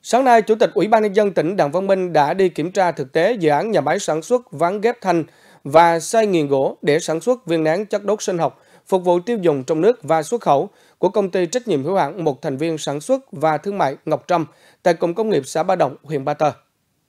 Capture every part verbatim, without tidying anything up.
Sáng nay, Chủ tịch Ủy ban Nhân dân tỉnh Đặng Văn Minh đã đi kiểm tra thực tế dự án nhà máy sản xuất ván ghép thanh và xay nghiền gỗ để sản xuất viên nén chất đốt sinh học phục vụ tiêu dùng trong nước và xuất khẩu của công ty trách nhiệm hữu hạn một thành viên sản xuất và thương mại Ngọc Trâm tại cụm công nghiệp xã Ba Động, huyện Ba Tơ.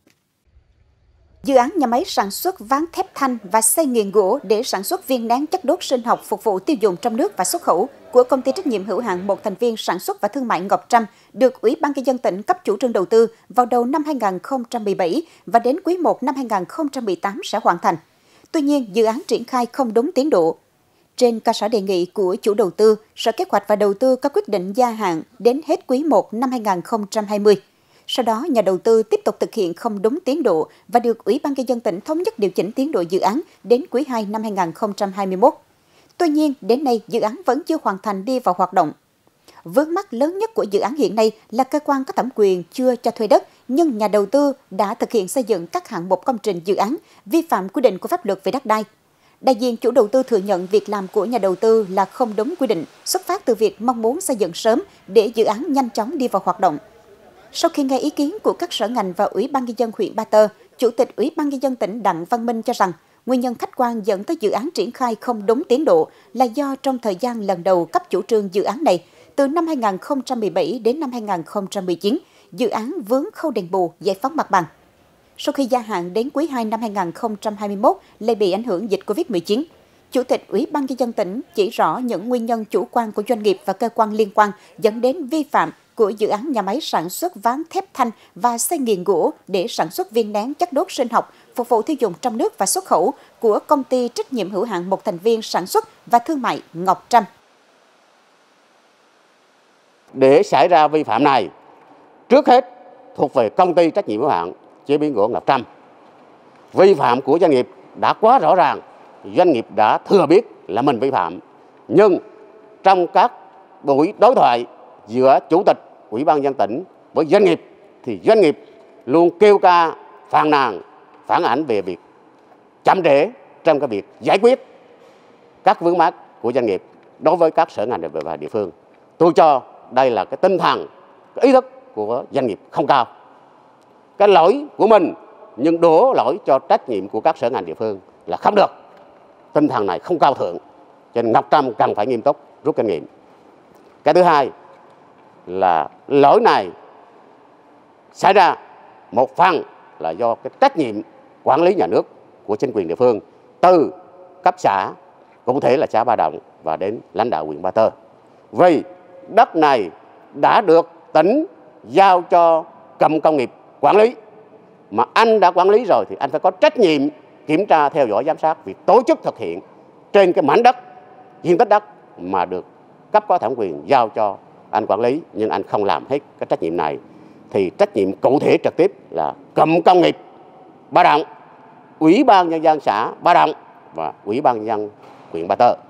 Dự án nhà máy sản xuất ván thép thanh và xay nghiền gỗ để sản xuất viên nén chất đốt sinh học phục vụ tiêu dùng trong nước và xuất khẩu của công ty trách nhiệm hữu hạn một thành viên sản xuất và thương mại Ngọc Trâm được Ủy ban Nhân dân tỉnh cấp chủ trương đầu tư vào đầu năm hai nghìn không trăm mười bảy và đến quý một năm hai nghìn không trăm mười tám sẽ hoàn thành. Tuy nhiên, dự án triển khai không đúng tiến độ. Trên cơ sở đề nghị của chủ đầu tư, Sở Kế hoạch và Đầu tư có quyết định gia hạn đến hết quý một năm hai nghìn không trăm hai mươi. Sau đó, nhà đầu tư tiếp tục thực hiện không đúng tiến độ và được Ủy ban Nhân dân tỉnh thống nhất điều chỉnh tiến độ dự án đến quý hai năm hai nghìn không trăm hai mươi mốt. Tuy nhiên, đến nay dự án vẫn chưa hoàn thành đi vào hoạt động. Vướng mắc lớn nhất của dự án hiện nay là cơ quan có thẩm quyền chưa cho thuê đất, nhưng nhà đầu tư đã thực hiện xây dựng các hạng mục công trình dự án vi phạm quy định của pháp luật về đất đai. Đại diện chủ đầu tư thừa nhận việc làm của nhà đầu tư là không đúng quy định, xuất phát từ việc mong muốn xây dựng sớm để dự án nhanh chóng đi vào hoạt động. Sau khi nghe ý kiến của các sở ngành và Ủy ban Nhân dân huyện Ba Tơ, Chủ tịch Ủy ban Nhân dân tỉnh Đặng Văn Minh cho rằng nguyên nhân khách quan dẫn tới dự án triển khai không đúng tiến độ là do trong thời gian lần đầu cấp chủ trương dự án này, từ năm hai nghìn không trăm mười bảy đến năm hai nghìn không trăm mười chín, dự án vướng khâu đền bù, giải phóng mặt bằng. Sau khi gia hạn đến quý hai năm hai nghìn không trăm hai mươi mốt lại bị ảnh hưởng dịch Covid mười chín, Chủ tịch Ủy ban Nhân dân tỉnh chỉ rõ những nguyên nhân chủ quan của doanh nghiệp và cơ quan liên quan dẫn đến vi phạm của dự án nhà máy sản xuất ván thép thanh và xay nghiền gỗ để sản xuất viên nén chất đốt sinh học phục vụ tiêu dùng trong nước và xuất khẩu của công ty trách nhiệm hữu hạn một thành viên sản xuất và thương mại Ngọc Trâm. Để xảy ra vi phạm này, trước hết thuộc về công ty trách nhiệm hữu hạn chế biến gỗ Ngọc Trâm. Vi phạm của doanh nghiệp đã quá rõ ràng, doanh nghiệp đã thừa biết là mình vi phạm, nhưng trong các buổi đối thoại giữa Chủ tịch Ủy ban Nhân dân tỉnh với doanh nghiệp thì doanh nghiệp luôn kêu ca, phàn nàn, phản ánh về việc chậm trễ trong cái việc giải quyết các vướng mắc của doanh nghiệp đối với các sở ngành và địa phương. Tôi cho đây là cái tinh thần, cái ý thức của doanh nghiệp không cao. Cái lỗi của mình nhưng đổ lỗi cho trách nhiệm của các sở ngành địa phương là không được. Tinh thần này không cao thượng, cho nên Ngọc Trâm cần phải nghiêm túc rút kinh nghiệm. Cái thứ hai là lỗi này xảy ra một phần là do cái trách nhiệm quản lý nhà nước của chính quyền địa phương từ cấp xã, cụ thể là xã Ba Động và đến lãnh đạo huyện Ba Tơ. Vì đất này đã được tỉnh giao cho cụm công nghiệp quản lý, mà anh đã quản lý rồi thì anh phải có trách nhiệm kiểm tra, theo dõi, giám sát việc tổ chức thực hiện trên cái mảnh đất, diện tích đất mà được cấp có thẩm quyền giao cho anh quản lý, nhưng anh không làm hết cái trách nhiệm này, thì trách nhiệm cụ thể trực tiếp là cụm công nghiệp Ba Động, Ủy ban Nhân dân xã Ba Động và Ủy ban Nhân dân huyện Ba Tơ.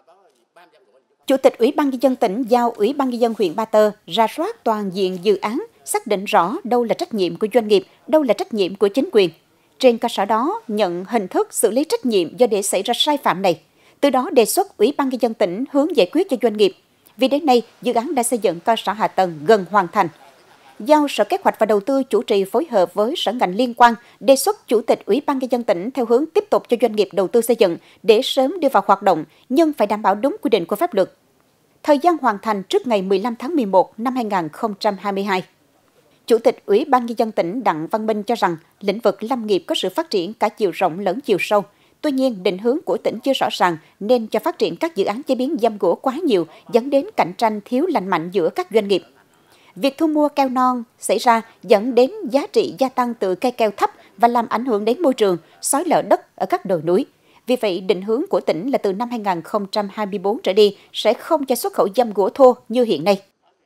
Chủ tịch Ủy ban Nhân dân tỉnh giao Ủy ban Nhân dân huyện Ba Tơ rà soát toàn diện dự án, xác định rõ đâu là trách nhiệm của doanh nghiệp, đâu là trách nhiệm của chính quyền. Trên cơ sở đó, nhận hình thức xử lý trách nhiệm do để xảy ra sai phạm này. Từ đó đề xuất Ủy ban Nhân dân tỉnh hướng giải quyết cho doanh nghiệp. Vì đến nay, dự án đã xây dựng cơ sở hạ tầng gần hoàn thành. Giao Sở Kế hoạch và Đầu tư chủ trì phối hợp với sở ngành liên quan, đề xuất Chủ tịch Ủy ban Nhân dân tỉnh theo hướng tiếp tục cho doanh nghiệp đầu tư xây dựng để sớm đưa vào hoạt động, nhưng phải đảm bảo đúng quy định của pháp luật. Thời gian hoàn thành trước ngày mười lăm tháng mười một năm hai nghìn không trăm hai mươi hai. Chủ tịch Ủy ban Nhân dân tỉnh Đặng Văn Minh cho rằng lĩnh vực lâm nghiệp có sự phát triển cả chiều rộng lẫn chiều sâu. Tuy nhiên, định hướng của tỉnh chưa rõ ràng nên cho phát triển các dự án chế biến giam gỗ quá nhiều, dẫn đến cạnh tranh thiếu lành mạnh giữa các doanh nghiệp. Việc thu mua keo non xảy ra dẫn đến giá trị gia tăng từ cây keo thấp và làm ảnh hưởng đến môi trường, xói lở đất ở các đồi núi. Vì vậy, định hướng của tỉnh là từ năm hai nghìn không trăm hai mươi tư trở đi sẽ không cho xuất khẩu giam gỗ thô như hiện nay.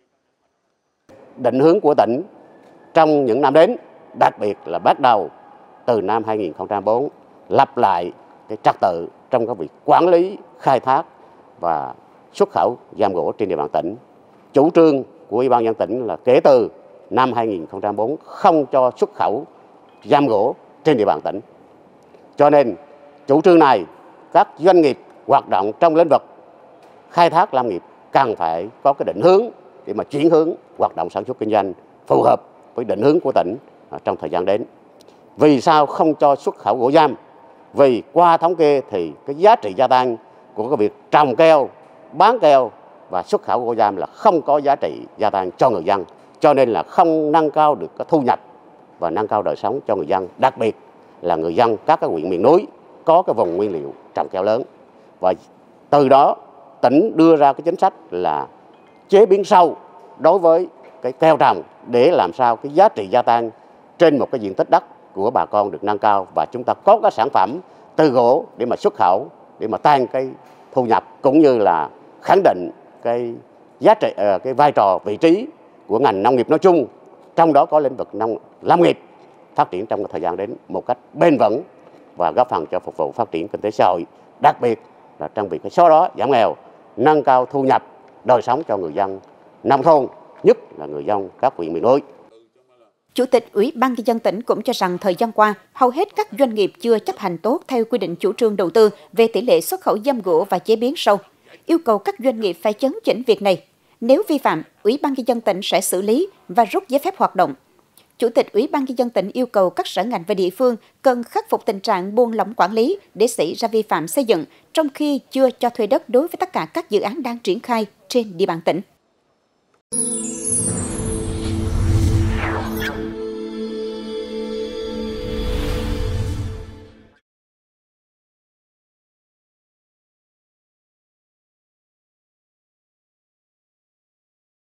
Định hướng của tỉnh trong những năm đến, đặc biệt là bắt đầu từ năm hai nghìn không trăm bốn, lặp lại cái trật tự trong các việc quản lý, khai thác và xuất khẩu giam gỗ trên địa bàn tỉnh. Chủ trương của Ủy ban nhân dân tỉnh là kể từ năm hai nghìn không trăm bốn không cho xuất khẩu giam gỗ trên địa bàn tỉnh. Cho nên chủ trương này, các doanh nghiệp hoạt động trong lĩnh vực khai thác lâm nghiệp cần phải có cái định hướng để mà chuyển hướng hoạt động sản xuất kinh doanh phù hợp với định hướng của tỉnh trong thời gian đến. Vì sao không cho xuất khẩu gỗ giam? Vì qua thống kê thì cái giá trị gia tăng của cái việc trồng keo, bán keo và xuất khẩu gỗ giam là không có giá trị gia tăng cho người dân, cho nên là không nâng cao được cái thu nhập và nâng cao đời sống cho người dân, đặc biệt là người dân các cái huyện miền núi có cái vùng nguyên liệu trồng keo lớn. Và từ đó tỉnh đưa ra cái chính sách là chế biến sâu đối với cái keo trồng để làm sao cái giá trị gia tăng trên một cái diện tích đất của bà con được nâng cao, và chúng ta có cái sản phẩm từ gỗ để mà xuất khẩu, để mà tăng cái thu nhập, cũng như là khẳng định cái giá trị, cái vai trò vị trí của ngành nông nghiệp nói chung, trong đó có lĩnh vực nông lâm nghiệp phát triển trong thời gian đến một cách bền vững và góp phần cho phục vụ phát triển kinh tế xã hội, đặc biệt là trong việc cái số đó giảm nghèo, nâng cao thu nhập đời sống cho người dân nông thôn, nhất là người dân các huyện miền núi. Chủ tịch Ủy ban Nhân dân tỉnh cũng cho rằng thời gian qua, hầu hết các doanh nghiệp chưa chấp hành tốt theo quy định chủ trương đầu tư về tỷ lệ xuất khẩu giam gỗ và chế biến sâu, yêu cầu các doanh nghiệp phải chấn chỉnh việc này. Nếu vi phạm, Ủy ban Nhân dân tỉnh sẽ xử lý và rút giấy phép hoạt động. Chủ tịch Ủy ban Nhân dân tỉnh yêu cầu các sở ngành và địa phương cần khắc phục tình trạng buông lỏng quản lý để xảy ra vi phạm xây dựng, trong khi chưa cho thuê đất đối với tất cả các dự án đang triển khai trên địa bàn tỉnh.